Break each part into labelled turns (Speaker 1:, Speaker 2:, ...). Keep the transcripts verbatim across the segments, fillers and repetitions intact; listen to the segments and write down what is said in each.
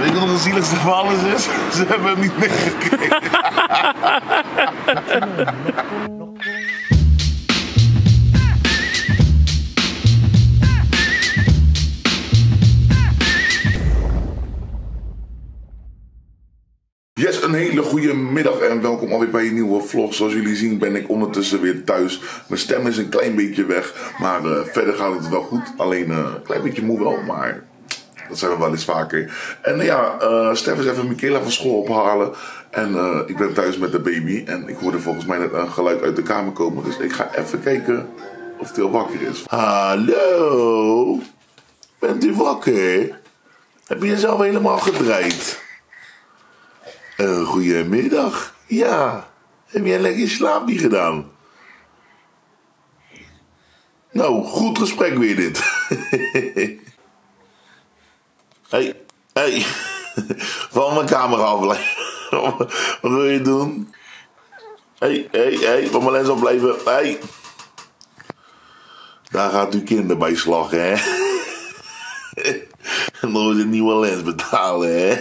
Speaker 1: Weet je wat het zieligste van alles is? Ze hebben hem niet meegekregen. Yes, een hele goede middag en welkom alweer bij een nieuwe vlog. Zoals jullie zien ben ik ondertussen weer thuis. Mijn stem is een klein beetje weg, maar uh, verder gaat het wel goed. Alleen uh, een klein beetje moe wel, maar dat zijn we wel eens vaker. En uh, ja, uh, Stef is even Michaela van school ophalen. En uh, ik ben thuis met de baby en ik hoorde volgens mij net een geluid uit de kamer komen. Dus ik ga even kijken of hij al wakker is. Hallo, bent u wakker? Heb je jezelf helemaal gedraaid? Uh, goedemiddag. Ja, heb jij lekker slaapje gedaan? Nou, goed gesprek weer dit. Hey, hey. Van mijn camera afblijven. Wat wil je doen? Hey, hey, hey, van mijn lens afblijven. Hey. Daar gaat uw kinder bij slag, hè? En dan moet je een nieuwe lens betalen, hè?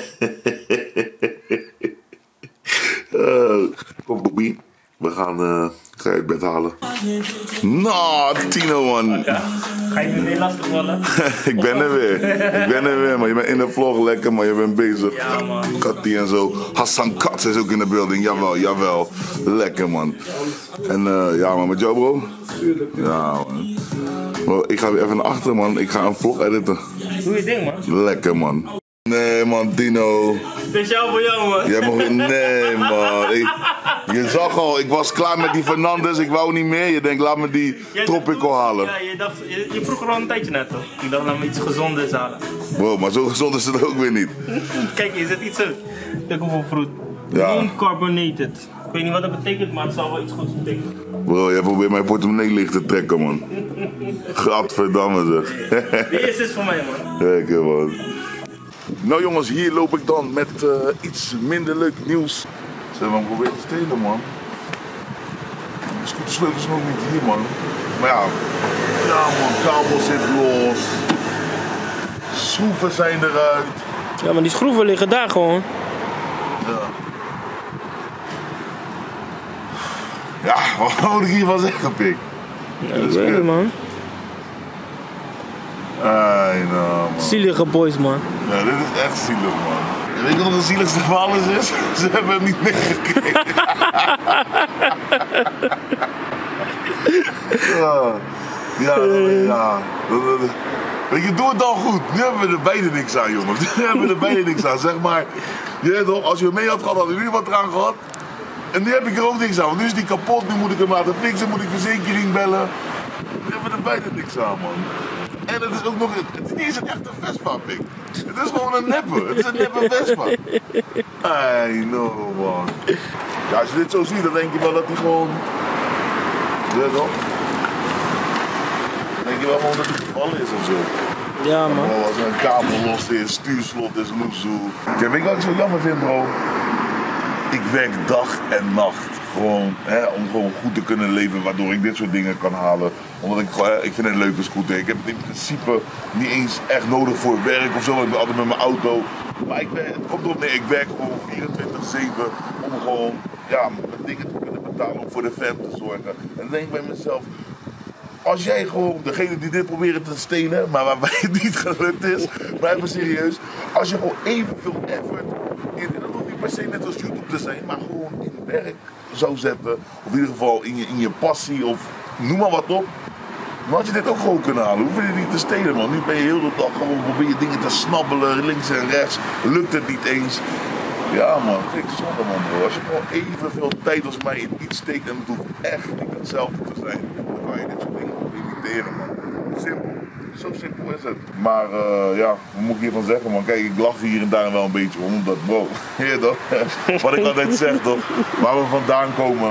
Speaker 1: Uh, kom, Bobby. We gaan uh, ik ga je uit bed halen. Nou, Tino, man.
Speaker 2: Ja. Ga je me weer lastig vallen?
Speaker 1: Ik ben er weer. Ik ben er weer, man. Je bent in de vlog lekker, man. Je bent bezig.
Speaker 2: Ja, man.
Speaker 1: Katty en zo. Hassan Katz is ook in de building. Jawel, jawel. Lekker, man. En uh, ja, man. Met jou, bro? Ja, man. Bro, ik ga weer even naar achteren, man. Ik ga een vlog editen.
Speaker 2: Doe je ding, man.
Speaker 1: Lekker, man. Nee, man, Tino.
Speaker 2: Speciaal voor jou, man.
Speaker 1: Jij mag... Nee, man. Ik... Je zag al, ik was klaar met die Fernandes. Ik wou niet meer. Je denkt, laat me die Tropico halen.
Speaker 2: Ja, je dacht... Je, je vroeg er al een tijdje net, toch? Ik dacht, laat me iets gezonders halen.
Speaker 1: Bro, maar zo gezond is het ook weer niet.
Speaker 2: Kijk, je zet iets zo. Kijk hoeveel fruit.
Speaker 1: Ja.
Speaker 2: Non-carbonated. Ik weet niet wat dat betekent, maar het zal wel iets goeds betekenen.
Speaker 1: Bro, jij probeert mijn portemonnee licht te trekken, man. Gadverdamme, zeg.
Speaker 2: De eerste is voor mij, man.
Speaker 1: Lekker, man. Nou jongens, hier loop ik dan met uh, iets minder leuk nieuws. Ze hebben hem geprobeerd te stelen, man. De scootersleutels zijn nog niet hier, man. Maar ja, ja man, kabel zit los. Schroeven zijn eruit.
Speaker 2: Ja, maar die schroeven liggen daar gewoon.
Speaker 1: Ja. Ja, wat moet ik hiervan zeggen, pik?
Speaker 2: Ja, ik weet het, man.
Speaker 1: Ai, nou, man.
Speaker 2: Zielige boys, man.
Speaker 1: Ja, dit is echt zielig, man. Weet je wat het zieligste van alles is? Ze hebben hem niet meegekregen. ja, ja, ja. Weet je, doe het dan goed. Nu hebben we er beide niks aan, jongens. Nu hebben we er beide niks aan. Zeg maar, je weet toch, als je hem mee had gehad, had je nu wat eraan gehad. En nu heb ik er ook niks aan, want nu is die kapot. Nu moet ik hem laten fixen, moet ik verzekering bellen. Nu hebben we er beide niks aan, man. En het is ook nog, het is niet eens een echte Vespa, pik. Het is gewoon een neppe, het is een neppe Vespa. I know, man. Ja, als je dit zo ziet, dan denk je wel dat hij gewoon, je weet toch? Dan denk je wel gewoon dat hij gevallen is of zo.
Speaker 2: Ja, man.
Speaker 1: Oh, als er een kabel los is, stuurslot is, loezoe. Kijk, weet je wat ik zo jammer vind, bro? Ik werk dag en nacht. Gewoon, hè, om gewoon goed te kunnen leven, waardoor ik dit soort dingen kan halen. Omdat ik gewoon, ik vind het een leuke scooter. Ik heb het in principe niet eens echt nodig voor werk of zo. Ik ben altijd met mijn auto. Maar ik werk, het komt erop neer, ik werk gewoon vierentwintig zeven om gewoon, ja, mijn dingen te kunnen betalen, om voor de fam te zorgen. En dan denk ik bij mezelf, als jij gewoon, degene die dit proberen te stelen, maar waarbij het niet gelukt is, maar even serieus, als je gewoon evenveel effort in, dat hoeft niet per se net als YouTube te zijn, maar gewoon in werk zou zetten, of in ieder geval in je, in je passie, of noem maar wat op, dan had je dit ook gewoon kunnen halen. Hoef je dit niet te stelen, man. Nu ben je heel de dag gewoon, probeer je dingen te snabbelen, links en rechts, lukt het niet eens. Ja, man, vind ik zonde, man, bro. Als je gewoon evenveel tijd als mij in iets steekt en het hoeft echt niet hetzelfde te zijn, dan kan je dit soort dingen gewoon imiteren, man. Simpel. Zo simpel is het. Maar uh, ja, wat moet ik hiervan zeggen, man? Kijk, ik lach hier en daar wel een beetje om, omdat, bro, heer toch? Wat ik altijd zeg, toch? Waar we vandaan komen.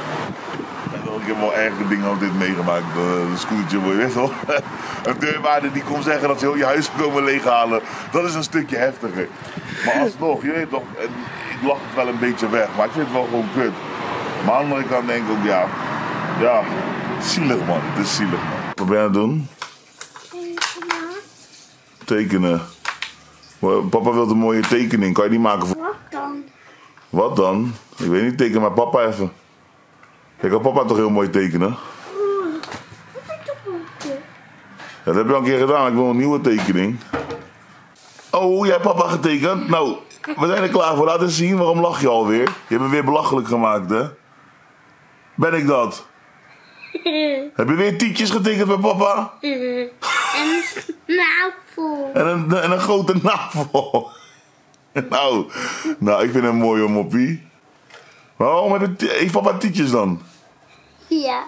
Speaker 1: Ik heb wel erge dingen op dit meegemaakt. Een scootertje, je weet toch? Een deurwaarder die komt zeggen dat ze heel je huis komen leeghalen. Dat is een stukje heftiger. Maar alsnog, je weet toch, en ik lach het wel een beetje weg, maar ik vind het wel gewoon kut. Maar aan de andere kant denk ik ook, ja, ja, zielig, man. Het is zielig, man. Wat ben je aan het doen? Tekenen. Papa wil een mooie tekening. Kan je die maken voor...
Speaker 3: Wat dan?
Speaker 1: Wat dan? Ik weet niet, teken maar papa even. Kijk, kan papa toch heel mooi tekenen?
Speaker 3: Oh, dat heb ik toch wel een keer.
Speaker 1: Ja, dat heb je al een keer gedaan. Ik wil een nieuwe tekening. Oh, jij hebt papa getekend? Nou, we zijn er klaar voor. Laat eens zien. Waarom lach je alweer? Je hebt me weer belachelijk gemaakt, hè? Ben ik dat? Heb je weer tietjes getekend bij papa?
Speaker 3: En een snavel.
Speaker 1: En een, en een grote navel. Nou, nou, ik vind hem mooi hoor, moppie. Waarom heb je- heeft papa tietjes dan?
Speaker 3: Ja.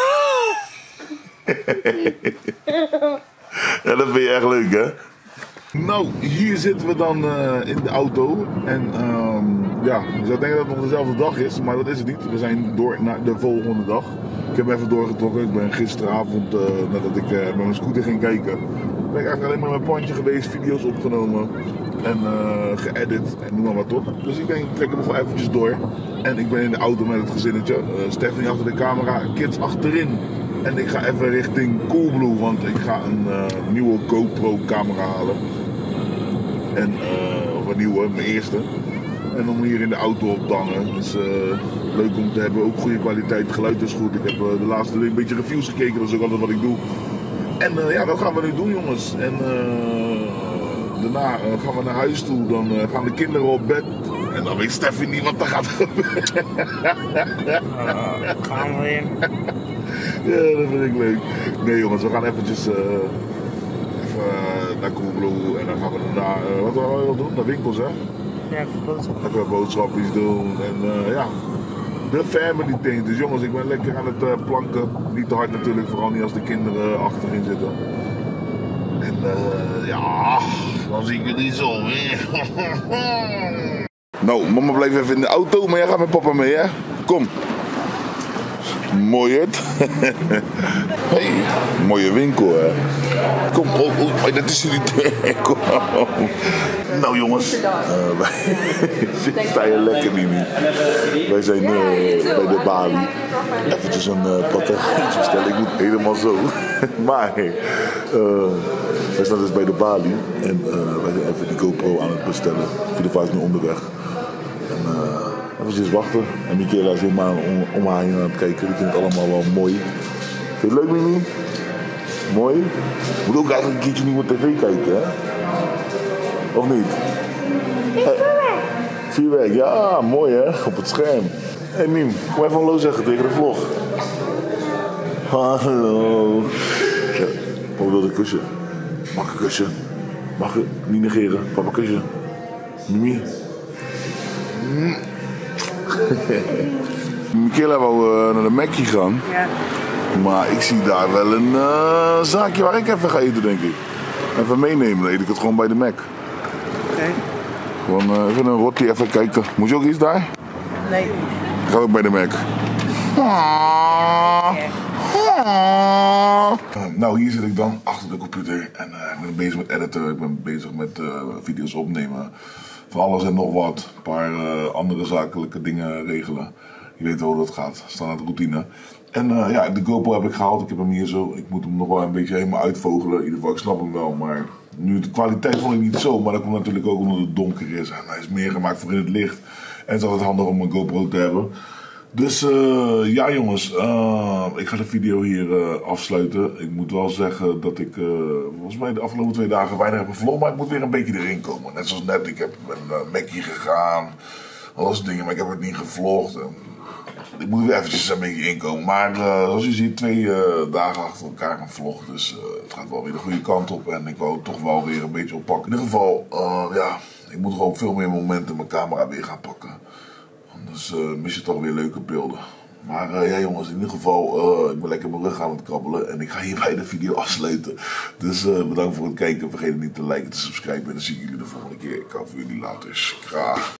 Speaker 1: Ja, dat vind je echt leuk, hè? Nou, hier zitten we dan uh, in de auto. En um, ja, je zou denken dat het nog dezelfde dag is, maar dat is het niet. We zijn door naar de volgende dag. Ik heb even doorgetrokken. Ik ben gisteravond, uh, nadat ik uh, met mijn scooter ging kijken, ben ik eigenlijk alleen maar met mijn pandje geweest, video's opgenomen en uh, geëdit en noem maar wat op. Dus ik denk, ik trek hem nog wel eventjes door. En ik ben in de auto met het gezinnetje. Uh, Stephanie achter de camera, kids achterin. En ik ga even richting Coolblue, want ik ga een uh, nieuwe GoPro camera halen. En, uh, of een nieuwe, mijn eerste. En om hier in de auto op te hangen. Dus uh, leuk om te hebben, ook goede kwaliteit, het geluid is goed. Ik heb uh, de laatste week een beetje reviews gekeken, dat is ook altijd wat ik doe. En uh, ja, dat gaan we nu doen jongens. En uh, daarna uh, gaan we naar huis toe, dan uh, gaan de kinderen op bed. En dan weet Steffi niet wat er gaat gebeuren.
Speaker 2: Uh, gaan we weer.
Speaker 1: Ja, dat vind ik leuk. Nee jongens, we gaan eventjes uh, even uh, naar Coolblue en dan gaan we daarna, uh, wat gaan we wel doen? Naar winkels hè?
Speaker 2: Ja, even boodschappen.
Speaker 1: Even boodschapjes doen en uh, ja, de family thing. Dus jongens, ik ben lekker aan het uh, planken. Niet te hard natuurlijk, vooral niet als de kinderen achterin zitten. En uh, ja, dan zie ik jullie zo weer. Nou, mama blijft even in de auto, maar jij gaat met papa mee hè? Kom. Mooi het. Hey, mooie winkel hè. Kom, oh, oh, dat is jullie. Kom. Nou jongens, uh, wij sta je lekker Mimi. Wij zijn uh, bij de Bali. Eventjes een uh, patatjes bestellen. Ik moet helemaal zo. Maar uh, wij staan dus bij de Bali en uh, wij zijn even die GoPro aan het bestellen. Philippa is nu onderweg. En, uh, Even wachten. En Michaela is helemaal om, om haar heen aan het kijken. Die vindt het allemaal wel mooi. Vind je het leuk, Mimi? Mooi? Je moet ook eigenlijk een keertje nieuwe tv kijken, hè? Of niet?
Speaker 3: Vuurwerk.
Speaker 1: Vuurwerk, ja, mooi hè? Op het scherm. Hé hey, Miem, kom even hallo zeggen tegen de vlog. Hallo. Ja, papa wil een kusje. Mag ik een kusje? Mag ik niet negeren? Papa kusje. Mimi. Mm. Michaela wou uh, naar de Mackie gaan.
Speaker 2: Ja.
Speaker 1: Maar ik zie daar wel een uh, zaakje waar ik even ga eten, denk ik. Even meenemen, dan eet ik het gewoon bij de Mac.
Speaker 2: Oké. Okay.
Speaker 1: Gewoon uh, even een rotti, even kijken. Moet je ook iets daar?
Speaker 2: Nee.
Speaker 1: Ik ga ook bij de Mac. Ah. Ah. Nou, hier zit ik dan achter de computer en uh, ik ben bezig met editen. Ik ben bezig met uh, video's opnemen. Van alles en nog wat. Een paar uh, andere zakelijke dingen regelen. Je weet wel hoe dat gaat. Standaard routine. En uh, ja, de GoPro heb ik gehaald. Ik heb hem hier zo. Ik moet hem nog wel een beetje helemaal uitvogelen. In ieder geval, ik snap hem wel. Maar nu de kwaliteit vond ik niet zo. Maar dat komt natuurlijk ook omdat het donker is. En hij is meer gemaakt voor in het licht. En het is altijd handig om een GoPro te hebben. Dus uh, ja jongens, uh, ik ga de video hier uh, afsluiten. Ik moet wel zeggen dat ik uh, volgens mij de afgelopen twee dagen weinig heb gevlogd, maar ik moet weer een beetje erin komen. Net zoals net, ik heb met uh, Mackie gegaan, al dat soort dingen, maar ik heb het niet gevlogd. En ik moet weer eventjes een beetje inkomen. Maar uh, zoals je ziet, twee uh, dagen achter elkaar een vlog, dus uh, het gaat wel weer de goede kant op. En ik wou het toch wel weer een beetje oppakken. In ieder geval, uh, ja, ik moet gewoon veel meer momenten mijn camera weer gaan pakken. Dus uh, mis je toch weer leuke beelden. Maar uh, ja jongens, in ieder geval, uh, ik ben lekker mijn rug aan het krabbelen. En ik ga hierbij de video afsluiten. Dus uh, bedankt voor het kijken. Vergeet niet te liken, te subscriben. En dan zie ik jullie de volgende keer. Ik hou voor jullie later. Graag.